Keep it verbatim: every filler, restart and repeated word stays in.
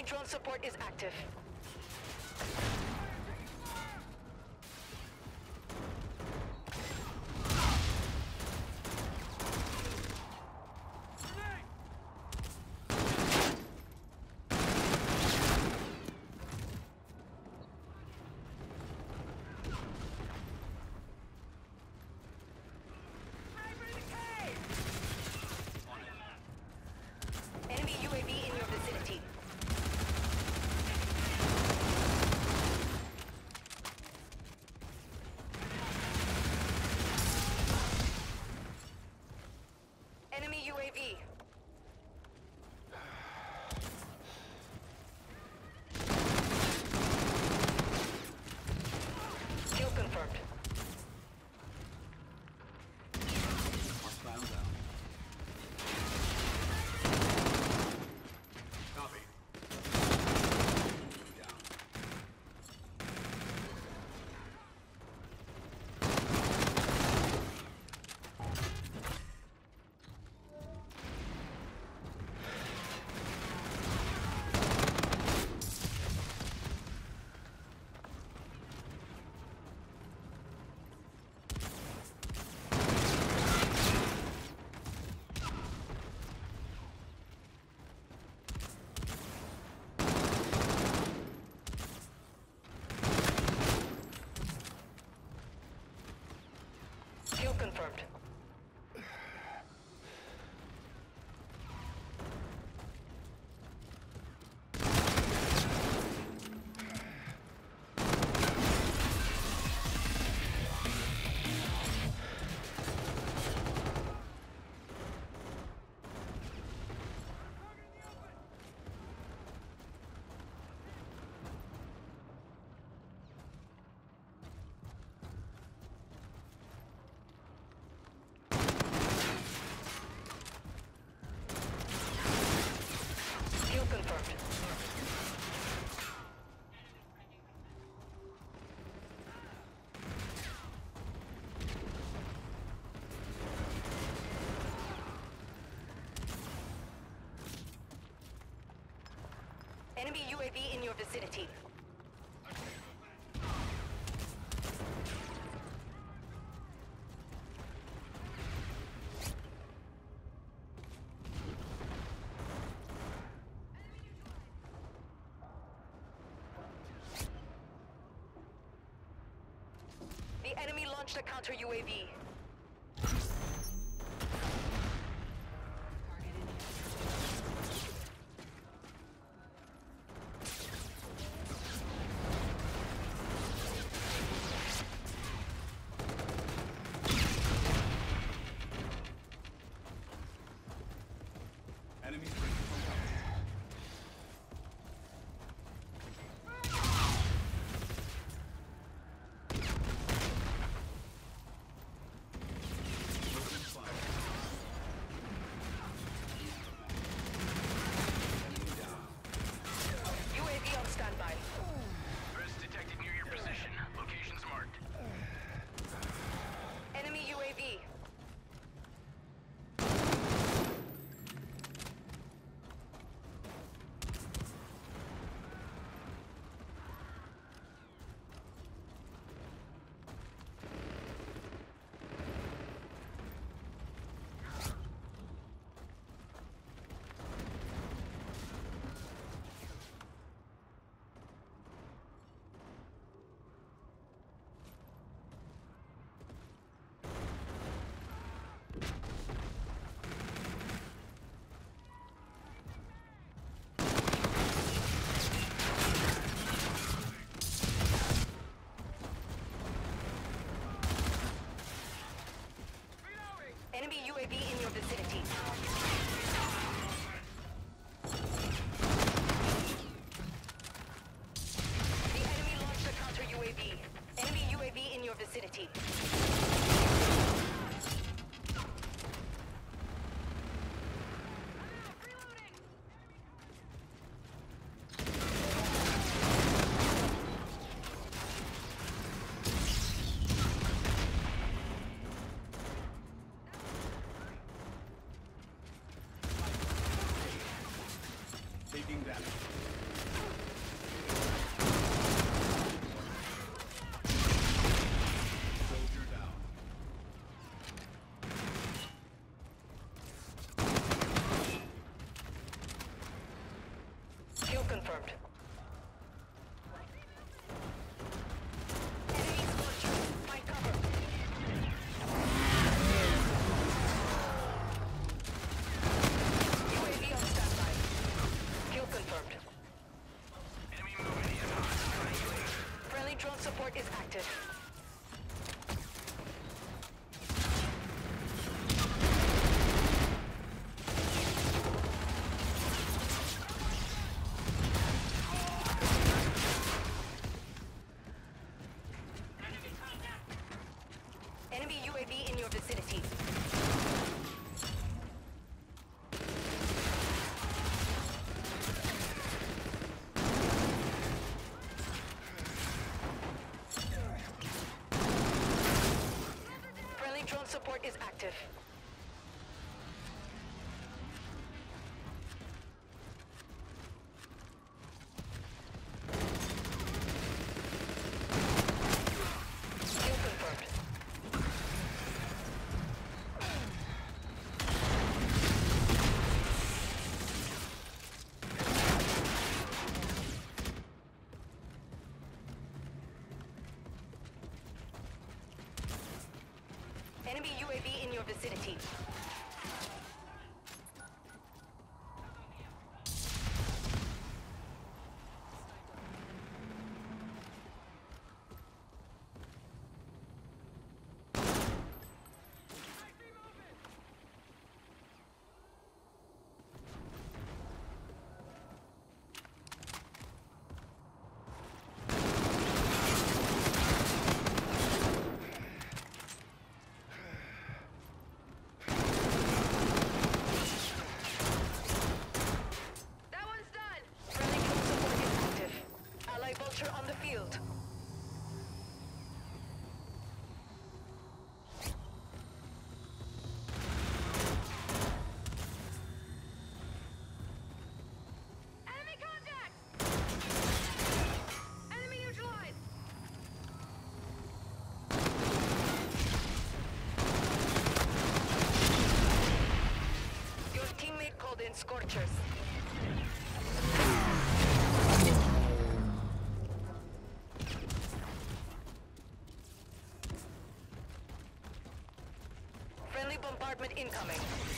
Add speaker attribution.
Speaker 1: drone support is active. Enemy U A V in your vicinity. Enemy U A V. Kill confirmed.
Speaker 2: Hostile down. Copy. Down.
Speaker 1: Kill confirmed. Kill confirmed. Enemy U A V in your vicinity. The enemy launched a counter U A V.
Speaker 2: Enemies breaking from cover. Open fire. Enemy down.
Speaker 1: U A V on standby.
Speaker 3: Threats detected near your position. Locations marked.
Speaker 1: Enemy U A V. Enemy U A V in your vicinity. The enemy launched a counter U A V. Enemy U A V in your vicinity.
Speaker 2: Taking damage.
Speaker 1: support is active. Enemy U A V in your vicinity. Friendly drone support is active. Kill confirmed. Enemy U A V in your vicinity. That one's done. Friendly drone support is active. Ally vulture on the field. Enemy contact! Enemy neutralized! Your teammate called in Scorchers. Friendly bombardment incoming.